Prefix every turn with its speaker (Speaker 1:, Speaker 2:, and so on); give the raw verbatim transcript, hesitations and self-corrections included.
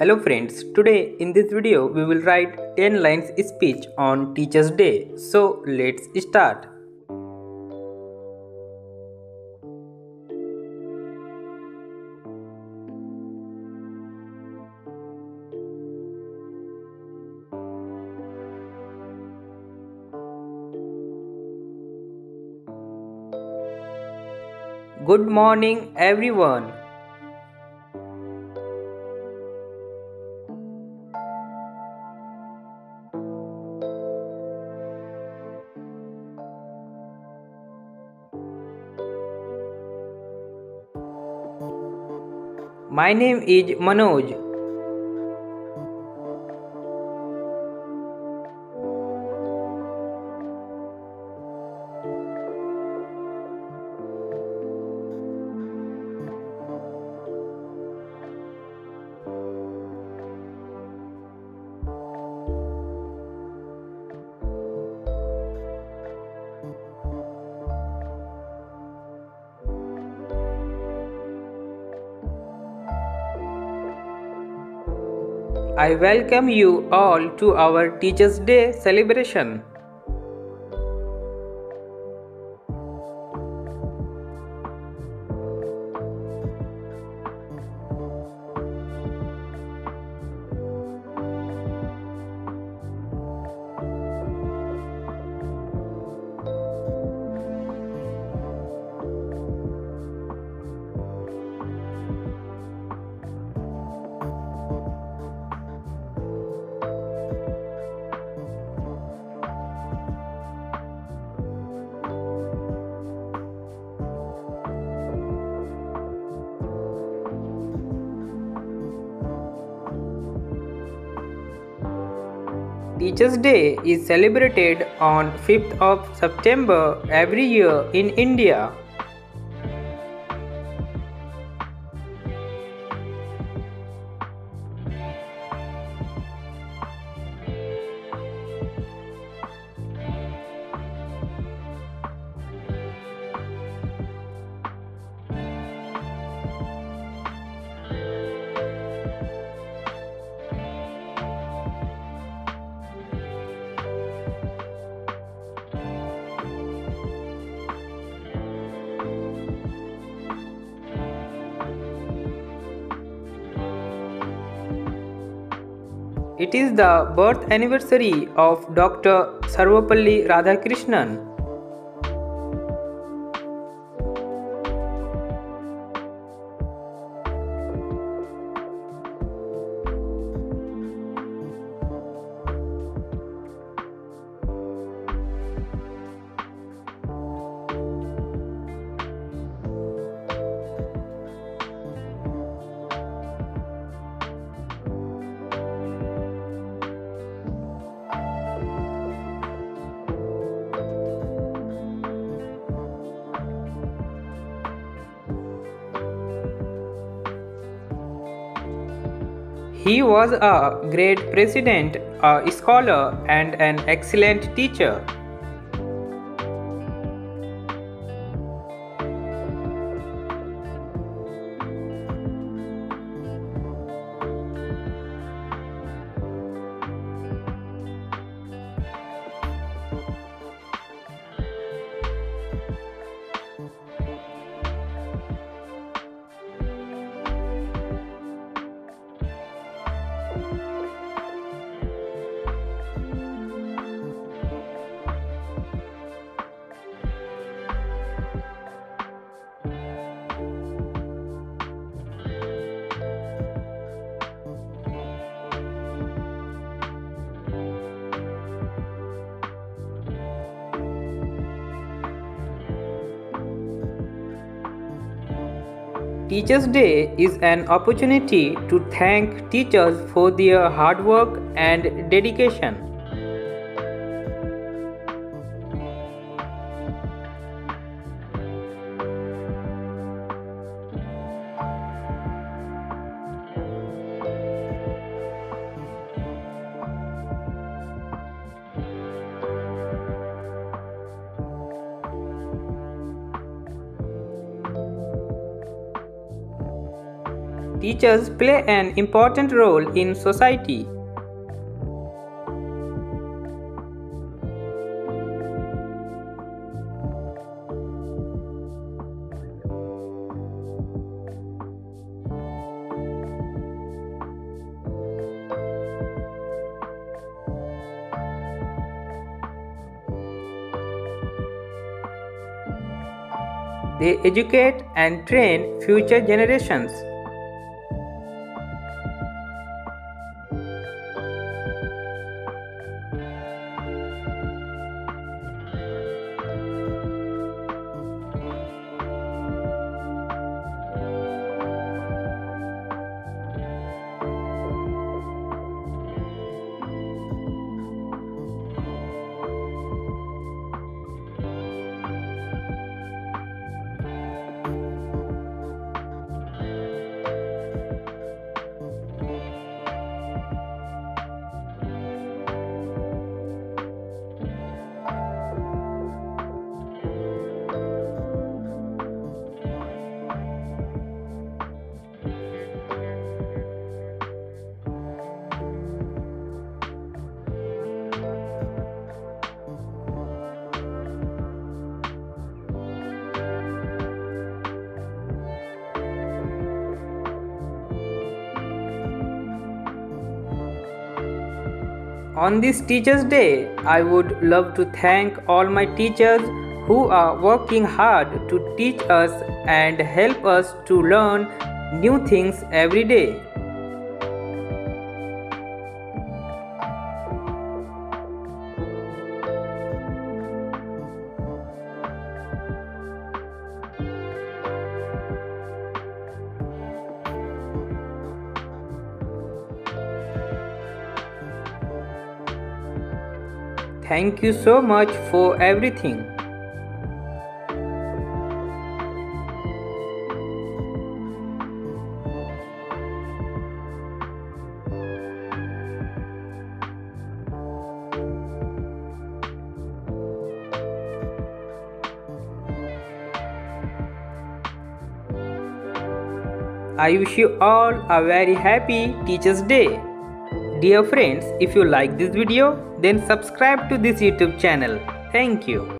Speaker 1: Hello friends, today in this video we will write ten lines speech on Teachers Day. So let's start. Good morning everyone. My name is Manoj. I welcome you all to our Teachers Day celebration. Teachers Day is celebrated on fifth of September every year in India. It is the birth anniversary of Doctor Sarvepalli Radhakrishnan. He was a great president, a scholar, and an excellent teacher. Teachers Day is an opportunity to thank teachers for their hard work and dedication. Teachers play an important role in society. They educate and train future generations. On this Teachers' Day, I would love to thank all my teachers who are working hard to teach us and help us to learn new things every day. Thank you so much for everything. I wish you all a very happy Teachers' Day. Dear friends, if you like this video, then subscribe to this YouTube channel. Thank you.